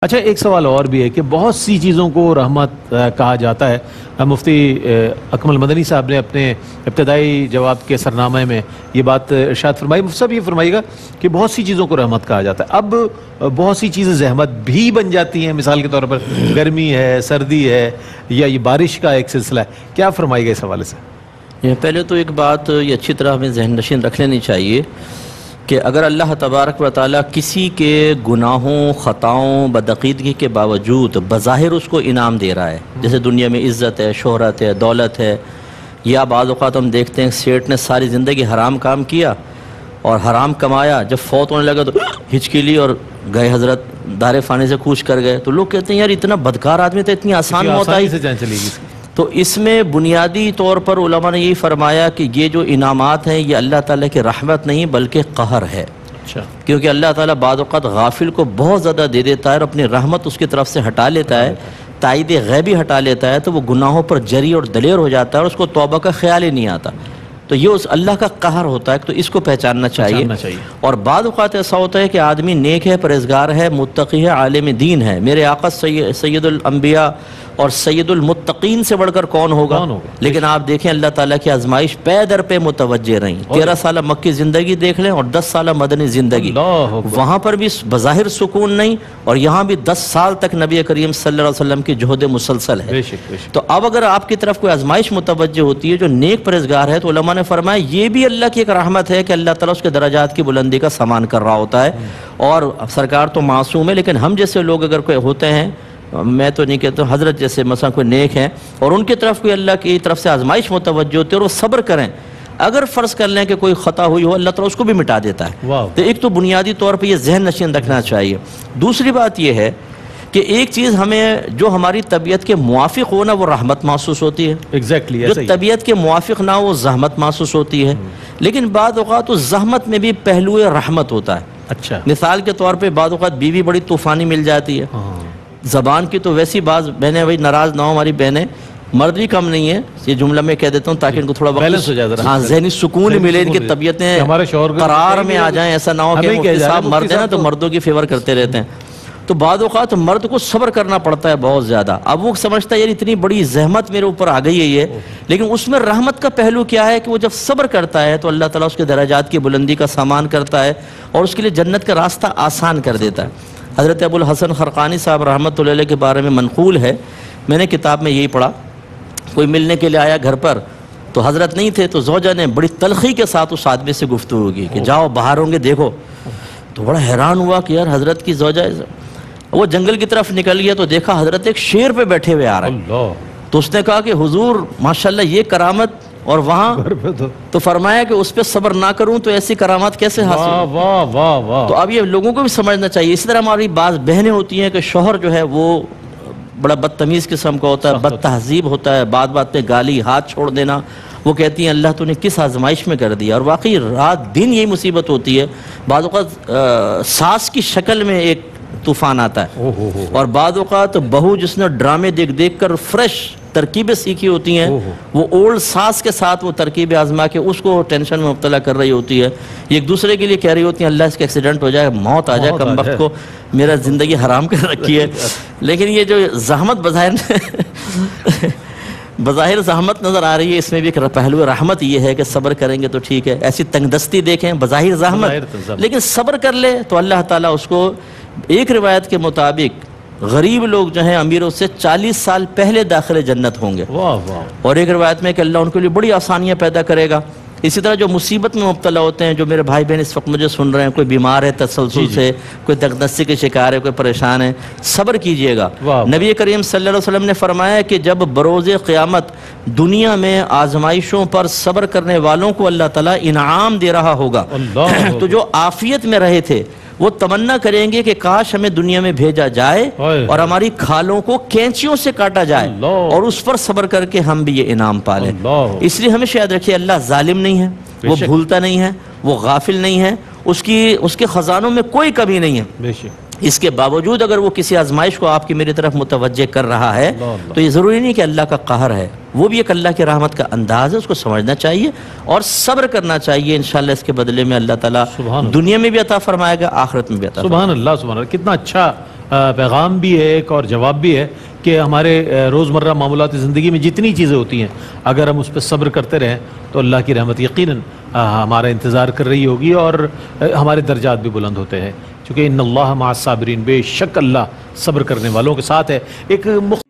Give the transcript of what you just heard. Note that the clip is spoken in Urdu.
اچھا ایک سوال اور بھی ہے کہ بہت سی چیزوں کو رحمت کہا جاتا ہے. مفتی اکمل مدنی صاحب نے اپنے ابتدائی جواب کے سرنامے میں یہ بات ارشاد فرمائی. مفتی صاحب یہ فرمائیے گا کہ بہت سی چیزوں کو رحمت کہا جاتا ہے, اب بہت سی چیزیں زحمت بھی بن جاتی ہیں, مثال کے طور پر گرمی ہے, سردی ہے, یا یہ بارش کا ایک سلسلہ ہے, کیا فرمائے گا اس حوالے سے؟ پہلے تو ایک بات یہ اچھی طرح ہمیں ذہن نشین رکھ لینی چاہیے کہ اگر اللہ تبارک و تعالیٰ کسی کے گناہوں, خطاؤں, بدعقیدگی کے باوجود بظاہر اس کو انعام دے رہا ہے, جیسے دنیا میں عزت ہے, شہرت ہے, دولت ہے, یا بعض اوقات ہم دیکھتے ہیں سیٹ نے ساری زندگی حرام کام کیا اور حرام کمایا, جب فوت ہونے لگا تو ہچکی لی اور گئے حضرت دار فانی سے کوچ کر گئے. تو لوگ کہتے ہیں یار اتنا بدکار آدمی تھا, اتنی آسان موت آئی. تو اس میں بنیادی طور پر علماء نے یہی فرمایا کہ یہ جو انعامات ہیں یہ اللہ تعالیٰ کی رحمت نہیں بلکہ قہر ہے. کیونکہ اللہ تعالیٰ بعض اوقات غافل کو بہت زیادہ دے دیتا ہے اور اپنی رحمت اس کی طرف سے ہٹا لیتا ہے, تائید غیبی ہٹا لیتا ہے, تو وہ گناہوں پر جری اور دلیر ہو جاتا ہے اور اس کو توبہ کا خیال ہی نہیں آتا. تو یہ اس اللہ کا قہر ہوتا ہے, تو اس کو پہچاننا چاہیے. اور بعض اوقات ایسا ہوتا ہے کہ آدمی نیک ہے, پرہیزگار ہے, متقی ہے, عالم دین ہے. میرے آقا سید الانبیاء اور سید المتقین سے بڑھ کر کون ہوگا؟ لیکن آپ دیکھیں اللہ تعالیٰ کی آزمائش پے در پہ متوجہ رہیں. 13 سالہ مکی زندگی دیکھ لیں اور 10 سالہ مدنی زندگی, وہاں پر بھی بظاہر سکون نہیں, اور یہاں بھی 10 سال تک نبی کریم صلی اللہ علیہ وسلم کی جہد مسلسل ہے. تو اب اگر آپ کی طرف کوئی آزمائش متوجہ ہوتی ہے جو نیک پرہیزگار ہے, تو علماء نے فرمایا یہ بھی اللہ کی ایک رحمت ہے کہ اللہ تعالیٰ اس کے درجات کی بلندی کا سامان کر رہا ہوتا ہے. اور سرکار تو معصوم ہے, لیکن ہم جیسے لوگ اگر کوئی ہوتے ہیں, میں تو نہیں کہتا ہوں, حضرت جیسے مثلا کوئی نیک ہیں اور ان کی طرف کوئی اللہ کی طرف سے آزمائش متوجہ ہوتی ہے اور وہ صبر کریں, اگر فرض کر لیں کہ کوئی خطا ہوئی ہو اللہ تعالیٰ اس کو بھی مٹا دیتا ہے. تو ایک تو بنیادی طور پہ یہ ذہن نشین رکھنا چاہیے. دوسری بات یہ ہے کہ ایک چیز ہمیں جو ہماری طبیعت کے موافق ہو نا وہ رحمت محسوس ہوتی ہے, جو طبیعت کے موافق نہ ہو وہ زحمت محسوس ہوتی ہے. لیکن بعض اوقات اس زحمت میں بھی پہلو رحمت ہوتا ہے. اچھا مثال کے طور پہ بعض اوقات بیوی بڑی طوفانی مل جاتی ہے, زبان کی تو ویسی بعض بہنیں بھائی ناراض نہ ہو ہماری بہنیں, مرد بھی کم نہیں ہے, یہ جملہ میں کہہ دیتا ہوں تاکہ ان کو تھوڑا وقت ذہنی سکون ملے, ان کی طبیعتیں قرار میں آ جائیں. ایسا نہ ہو کہ مفتی صاحب مرد ہیں نا تو مردوں کی فیور کرتے رہتے ہیں. تو بعض اوقات مرد کو صبر کرنا پڑتا ہے بہت زیادہ. اب وہ سمجھتا ہے یار اتنی بڑی زحمت میرے اوپر آ گئی ہے یہ, لیکن اس میں رحمت کا پہلو کیا ہے کہ وہ جب صبر کرتا ہے تو اللہ تعالیٰ اس کے درجات کی بلندی کا سامان کرتا ہے اور اس کے لیے جنت کا راستہ آسان کر دیتا ہے. حضرت ابو الحسن خرقانی صاحب رحمۃ اللہ علیہ کے بارے میں منقول ہے, میں نے کتاب میں یہی پڑھا, کوئی ملنے کے لیے آیا گھر پر تو حضرت نہیں تھے, تو زوجہ نے بڑی تلخی کے ساتھ اس آدمی سے گفتگو کی کہ جاؤ باہر ہوں گے دیکھو. تو بڑا حیران ہوا کہ یار حضرت کی زوجہ, وہ جنگل کی طرف نکل گیا تو دیکھا حضرت ایک شیر پہ بیٹھے ہوئے آ رہے ہیں. تو اس نے کہا کہ حضور ماشاءاللہ یہ کرامت, اور وہاں تو فرمایا کہ اس پہ صبر نہ کروں تو ایسی کرامات کیسے حاصل. تو اب یہ لوگوں کو بھی سمجھنا چاہیے. اسی طرح ہماری بعض بہنیں ہوتی ہیں کہ شوہر جو ہے وہ بڑا بدتمیز قسم کا ہوتا ہے, بد تہذیب ہوتا ہے, بات بات پہ گالی, ہاتھ چھوڑ دینا. وہ کہتی ہیں اللہ تو نے کس آزمائش میں کر دیا, اور واقعی رات دن یہی مصیبت ہوتی ہے. بعض اوقات ساس کی شکل میں ایک طوفان آتا ہے, اور بعض اوقات بہو جس نے ڈرامے دیکھ دیکھ کر فریش ترکیبیں سیکھی ہوتی ہیں, وہ اولڈ ساس کے ساتھ وہ ترکیبیں آزما کے اس کو ٹینشن میں مبتلا کر رہی ہوتی ہے. یہ ایک دوسرے کے لیے کہہ رہی ہوتی ہیں اللہ اس کے ایکسیڈنٹ ہو جائے, موت آ جائے, کم وقت کو میرا زندگی حرام کر رکھی ہے. لیکن یہ جو زحمت بظاہر زحمت نظر آ رہی ہے, اس میں بھی ایک پہلو رحمت یہ ہے کہ صبر کریں گے تو ٹھیک ہے. ایسی تنگ دستی دیکھیں بظاہر زحمت, لیکن صبر کر لے تو اللہ تعالیٰ اس کو, ایک روایت کے مطابق غریب لوگ جو ہیں امیروں سے 40 سال پہلے داخل جنت ہوں گے, اور ایک روایت میں کہ اللہ ان کے لیے بڑی آسانیاں پیدا کرے گا. اسی طرح جو مصیبت میں مبتلا ہوتے ہیں, جو میرے بھائی بہن اس وقت مجھے سن رہے ہیں, کوئی بیمار ہے تسلسل سے, کوئی تنگدستی کے شکار ہے, کوئی پریشان ہے, صبر کیجئے گا. نبی کریم صلی اللہ علیہ وسلم نے فرمایا کہ جب بروز قیامت دنیا میں آزمائشوں پر صبر کرنے والوں کو اللہ تعالیٰ انعام دے رہا ہوگا, تو جو عافیت میں رہے تھے وہ تمنا کریں گے کہ کاش ہمیں دنیا میں بھیجا جائے اور ہماری کھالوں کو کینچیوں سے کاٹا جائے, اور اس پر صبر کر کے ہم بھی یہ انعام پالیں. اس لیے ہمیشہ یاد رکھیے اللہ ظالم نہیں ہے, وہ بھولتا نہیں ہے, وہ غافل نہیں ہے, اس کے خزانوں میں کوئی کمی نہیں ہے. اس کے باوجود اگر وہ کسی آزمائش کو آپ کی میری طرف متوجہ کر رہا ہے تو یہ ضروری نہیں کہ اللہ کا قہر ہے, وہ بھی ایک اللہ کی رحمت کا انداز ہے, اس کو سمجھنا چاہیے اور صبر کرنا چاہیے. انشاءاللہ اس کے بدلے میں اللہ تعالیٰ دنیا میں بھی عطا فرمائے گا, آخرت میں بھی عطا فرمائے گا. سبحان اللہ, سبحان اللہ. کتنا اچھا پیغام بھی ہے ایک اور جواب بھی ہے کہ ہمارے روزمرہ معمولات زندگی میں جتنی چیزیں ہوتی ہیں اگر ہم اس پہ صبر کرتے رہیں تو اللہ کی رحمت یقیناً ہمارا انتظار کر رہی ہوگی اور ہمارے درجات بھی بلند ہوتے ہیں، چونکہ ان اللہ مع الصابرین، بے شک اللہ صبر کرنے والوں کے ساتھ ہے۔ ایک